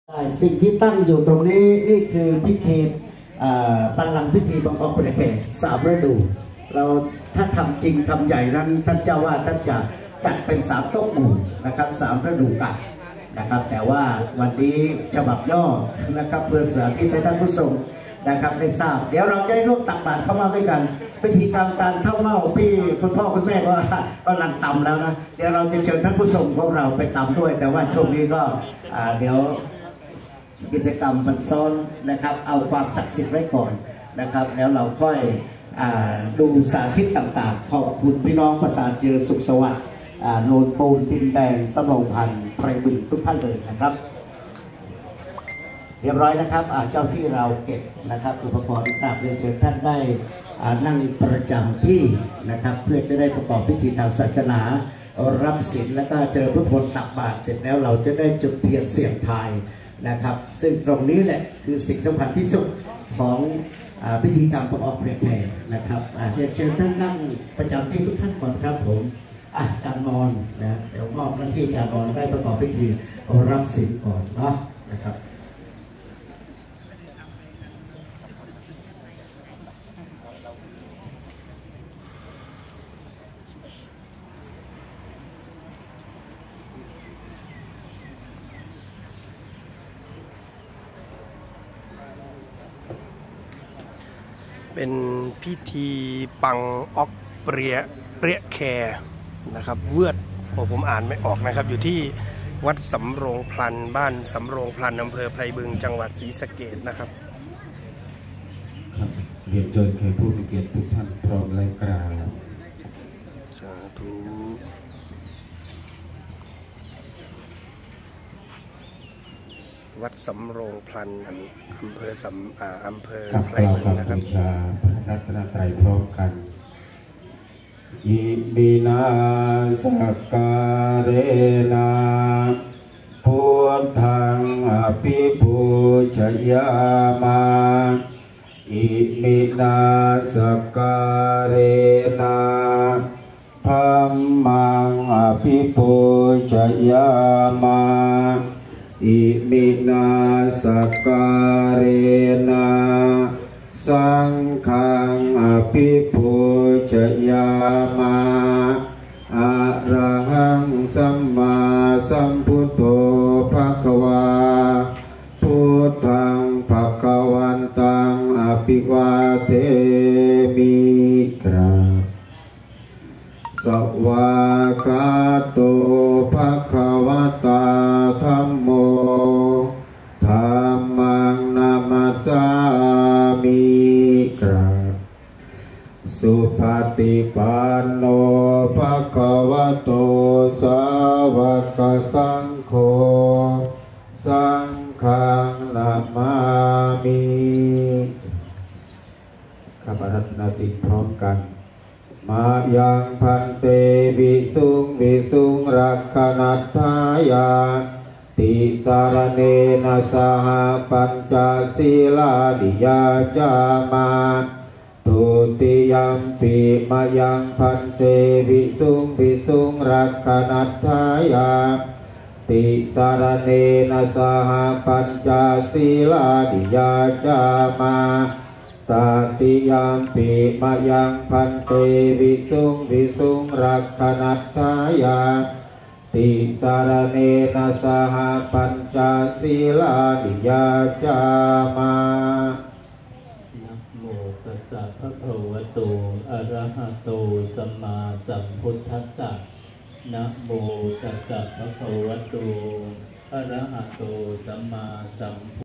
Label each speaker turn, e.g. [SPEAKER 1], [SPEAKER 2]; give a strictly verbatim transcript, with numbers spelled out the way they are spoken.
[SPEAKER 1] สิ่งที่ตั้งอยู่ตรงนี้นี่คือพิธีบัลลังก์พิธีบังคับประเพณีสามฤดูเราถ้าทำจริงทำใหญ่นั้นท่านเจ้าว่าท่านจะจัดเป็นสามโต๊ะหมู่นะครับสามฤดูกาลนะครับแต่ว่าวันนี้ฉบับย่อนะครับเพื่อเสาธิตให้ท่านผู้ชมนะครับได้ทราบเดี๋ยวเราจะได้ร่วมตักบาตรเข้ามาด้วยกันพิธีกรรมการเท่าเม่าพี่คุณพ่อคุณแม่ก็กำลังตำแล้วนะเดี๋ยวเราจะเชิญท่านผู้ชมของเราไปตำด้วยแต่ว่าช่วงนี้ก็เดี๋ยวกิจกรรมมันซ้อนนะครับเอาความศักดิ์สิทธิ์ไว้ก่อนนะครับแล้วเราค่อยดูสาธิตต่างๆขอบคุณพี่น้องประสานเจอสุขสวัสดิ์โนนปูนดินแดงสำโรงพันธ์ไพรบึงทุกท่านเลยนะครับเรียบร้อยนะครับเจ้าที่เราเก็บนะครับอุปกรณ์ต่างๆเรียนเชิญท่านได้นั่งประจำที่นะครับเพื่อจะได้ประกอบพิธีทางศาสนารับศีลแล้วก็เจริญพุทธมนต์ตักบาตรเสร็จแล้วเราจะได้จุดเทียนเสียงทายนะครับซึ่งตรงนี้แหละคือสิ่งสำคัญที่สุดของพิธีกรรมประกอบเพลงแผ่นะครับเรียนเชิญท่านนั่งประจำที่ทุกท่านก่อนครับผมอาจารย์มอนนะเดี๋ยวมอบหน้าที่อาจารย์มอนได้ประกอบพิธีรับศีลก่อนเนาะนะครับ
[SPEAKER 2] เป็นพิธีปังออกเปรียเปรียแคร์นะครับเวือดโอ้ผมอ่านไม่ออกนะครับอยู่ที่วัดสำโรงพลันบ้านสำโรงพลันอำเภอไพรบึงจังหวัดศรีสะเกษนะครับ
[SPEAKER 3] ครับเรียนเชิญแขกผู้มีเกียรติทุกท่านพร้อมและกล่าว
[SPEAKER 2] สาธุวัดสำโรงพลันอำเภอสำอ่าอำเภอไพรบึงนะครับ
[SPEAKER 3] บูชาพระรัตนตรัยพร้อมกันอิมินาสการเรนะพุทธังอภิปูชยามาอิมินาสการเรนะธัมมังอภิปูชยามาอิมินาสการเรนะสังฆังอภิปูชยามาอะระหังสัมมาสัมพุทโธภควาพุทธังภควันตังอภิวาเทมิกราสวากาโตภควตาธัมโมธัมมังนามัสสามิกราสุปฏิปันโนภควโตสาวกสังโฆสังฆังนามามิข้าพเจ้านาสิกพร้อมกันมายังพันเตวิสุงวิสุงรักขณัตถายาติสารเนนะสหปัญจศีลานิยาจามาตุติยัมปิมายังพันเตวิสุงวิสุงรักขณัตถายาติสารเนนะสหปัญจศีลานิยาจามาตติยามปิมายังพันเตวิสุงวิสุงรักขณัตถายาติสารเนนะสหปัญจศีลานิยาจามา
[SPEAKER 4] นะโมตัสสะภะคะวะโตอะระหะโตสัมมาสัมพุทธัสสะนะโมตัสสะภะคะวะโตอะระหะโตสัมมาสัม